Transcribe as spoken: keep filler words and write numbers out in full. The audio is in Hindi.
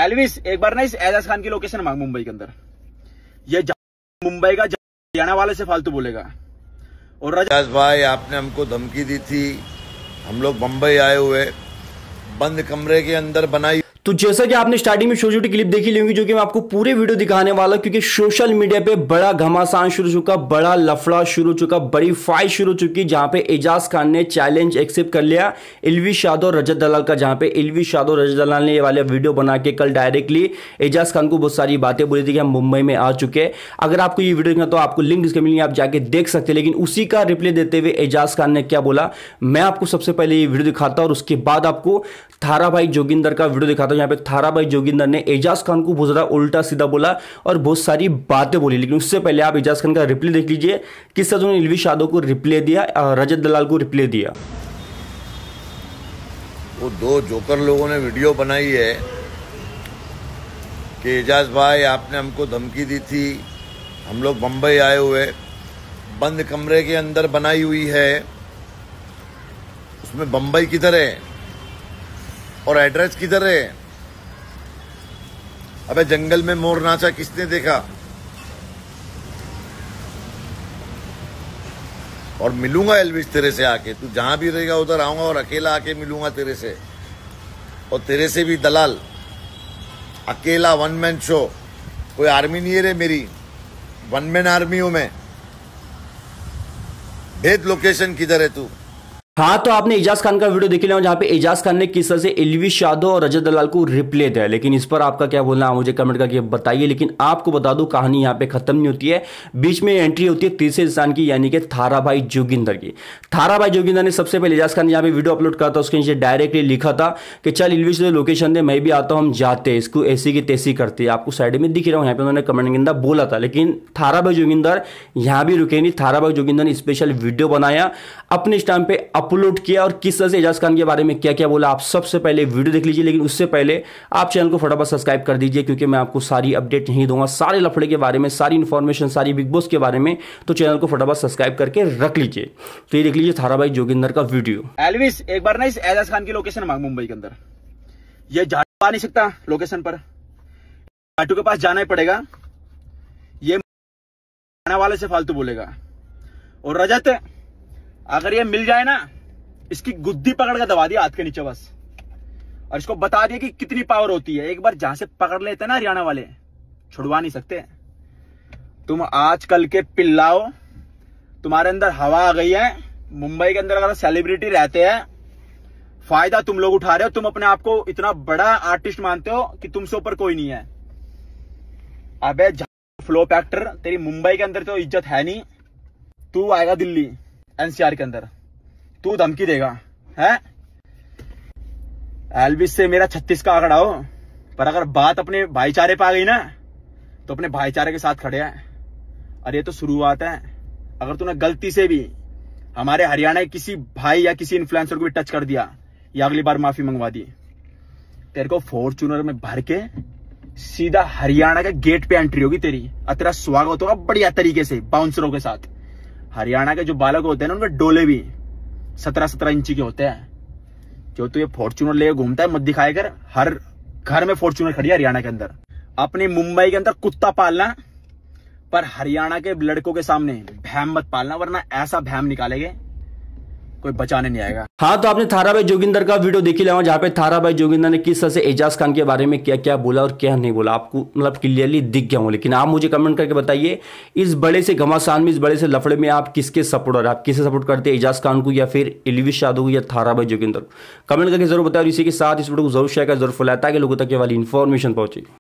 एल्विस एक बार ना इस एजाज खान की लोकेशन मांग मुंबई के अंदर। ये मुंबई का हरियाणा वाले से फालतू बोलेगा। और एजाज भाई आपने हमको धमकी दी थी, हम लोग मुंबई आए हुए बंद कमरे के अंदर बनाई। तो जैसा कि आपने स्टार्टिंग में छोटी छोटी क्लिप देखी ली होंगी, जो कि मैं आपको पूरे वीडियो दिखाने वाला हूं, क्योंकि सोशल मीडिया पे बड़ा घमासान शुरू हो चुका, बड़ा लफड़ा शुरू हो चुका, बड़ी फाइट शुरू हो चुकी, जहां पे एजाज खान ने चैलेंज एक्सेप्ट कर लिया एलविश यादव और रजत दलाल का। जहां पे एलविश यादव और रजत दलाल ने ये वाले वीडियो बना के कल डायरेक्टली एजाज खान को बहुत सारी बातें बोली थी कि हम मुंबई में आ चुके हैं। अगर आपको ये वीडियो देखना तो आपको लिंक डिस्क्रिप्शन में आप जाके देख सकते हैं। लेकिन उसी का रिप्लाई देते हुए एजाज खान ने क्या बोला, मैं आपको सबसे पहले ये वीडियो दिखाता हूं और उसके बाद आपको थारा भाई जोगिंदर का वीडियो दिखाता हूं। यहाँ पे थारा भाई जोगिंदर ने एजाज खान को बहुत ज्यादा उल्टा सीधा बोला और बहुत सारी बातें बोली। लेकिन उससे पहले आप एजाज खान का रिप्लाई देख लीजिए, किस तरह उन्होंने एलविश यादव को रिप्लाई दिया और रजत दलाल को रिप्लाई दिया। वो दो जोकर लोगों ने वीडियो बनाई है कि एजाज भाई आपने हमको धमकी दी थी, हम लोग मुंबई आए हुए बंद कमरे के अंदर बनाई हुई है, उसमें बंबई किधर है और एड्रेस किधर है। अबे जंगल में मोर नाचा किसने देखा। और मिलूंगा एल्विश तेरे से आके, तू जहां भी रहेगा उधर आऊंगा और अकेला आके मिलूंगा तेरे से। और तेरे से भी दलाल, अकेला वन मैन शो, कोई आर्मी नहीं है रे मेरी, वन मैन आर्मी हूं मैं। भेद लोकेशन किधर है तू। हाँ, तो आपने एजाज खान का वीडियो देख लिया जहां पे एजाज खान ने किस तरह से एलविश यादव और रजत दलाल को रिप्लाई दिया। लेकिन इस पर आपका क्या बोलना है मुझे कमेंट करके बताइए। लेकिन आपको बता दूं कहानी यहाँ पे खत्म नहीं होती है, बीच में एंट्री होती है तीसरे इंसान की, यानी कि थारा भाई जोगिंदर की। थारा भाई जोगिंदर ने सबसे पहले एजाज खान यहाँ पे वीडियो अपलोड करा था, उसके नीचे डायरेक्टली लिखा था कि चल एलविश लोकेशन दे, मैं भी आता हूँ, हम जाते हैं, इसको ऐसी की तैसी करते हैं। आपको साइड में दिख रहा हूँ, यहाँ पे उन्होंने कमेंट के अंदर बोला था। लेकिन थारा भाई जोगिंदर यहाँ भी रुके नहीं, थारा भाई जोगिंदर ने स्पेशल वीडियो बनाया, अपने इस टाइम पे अपलोड किया और किस तरह से एजाज खान के बारे में क्या क्या बोला आप सबसे पहले वीडियो देख लीजिए। लेकिन उससे पहले आप चैनल को फटाफट सब्सक्राइब कर दीजिए, क्योंकि मैं आपको सारी अपडेट नहीं दूंगा, सारे लफड़े के बारे में, सारी इन्फॉर्मेशन, सारी बिग बॉस के बारे में। तो चैनल को फटाफट सब्सक्राइब करके रख लीजिए। तो ये देख लीजिए थारा भाई जोगिंदर का वीडियो। एल्विस एक बार ना इस एजाज खान की लोकेशन मांग मुंबई के अंदर। ये जाटू आ नहीं सकता लोकेशन पर, जाटू के पास जाना ही पड़ेगा। ये वाले से फालतू बोलेगा। और रजत अगर ये मिल जाए ना, इसकी गुद्दी पकड़ कर दबा दिया हाथ के नीचे बस, और इसको बता दिया कि कितनी पावर होती है। एक बार जहां से पकड़ लेते हैं ना हरियाणा वाले, छुड़वा नहीं सकते। तुम आजकल के पिल्लाओ, तुम्हारे अंदर हवा आ गई है। मुंबई के अंदर अगर सेलिब्रिटी रहते हैं, फायदा तुम लोग उठा रहे हो। तुम अपने आप को इतना बड़ा आर्टिस्ट मानते हो कि तुमसे ऊपर कोई नहीं है। अबे फ्लोप एक्टर, तेरी मुंबई के अंदर तो इज्जत है नहीं। तू आएगा दिल्ली एनसीआर के अंदर, तू धमकी देगा है। एल्विस से मेरा छत्तीस का आंकड़ा हो, पर अगर बात अपने भाईचारे पे आ गई ना, तो अपने भाईचारे के साथ खड़े हैं। और ये तो शुरुआत है। अगर तूने गलती से भी हमारे हरियाणा के किसी भाई या किसी इन्फ्लुएंसर को भी टच कर दिया, या अगली बार माफी मंगवा दी, तेरे को फॉर्च्यूनर में भर के सीधा हरियाणा के गेट पे एंट्री होगी तेरी, और तेरा स्वागत होगा बढ़िया तरीके से बाउंसरों के साथ। हरियाणा के जो बालक होते हैं ना, उनके डोले भी सत्रह सत्रह इंची के होते हैं। जो तू ये फॉर्च्यूनर लेके घूमता है, मत दिखाए कर। हर घर में फॉर्च्यूनर खड़ी है हरियाणा के अंदर। अपनी मुंबई के अंदर कुत्ता पालना, पर हरियाणा के लड़कों के सामने भैम मत पालना, वरना ऐसा भैम निकालेंगे कोई बचाने नहीं आएगा। हाँ, तो आपने थारा भाई जोगिंदर का वीडियो देख लिया, जहां पे थारा भाई जोगिंदर ने किस तरह से एजाज खान के बारे में क्या क्या बोला और क्या नहीं बोला, आपको मतलब क्लियरली दिख गया हो। लेकिन आप मुझे कमेंट करके बताइए, इस बड़े से घमासान में, इस बड़े से लफड़े में आप किसके सपोर्टर, आप किसे सपोर्ट करते हैं, एजाज खान को या फिर एलविश यादव को या थारा भाई जोगिंदर? कमेंट करके जरूर बताओ। इसी के साथ इस वीडियो को जरूर शेयर कर, जरूर फैलाए, ताकि लोगों तक ये वाली इन्फॉर्मेशन पहुंचे।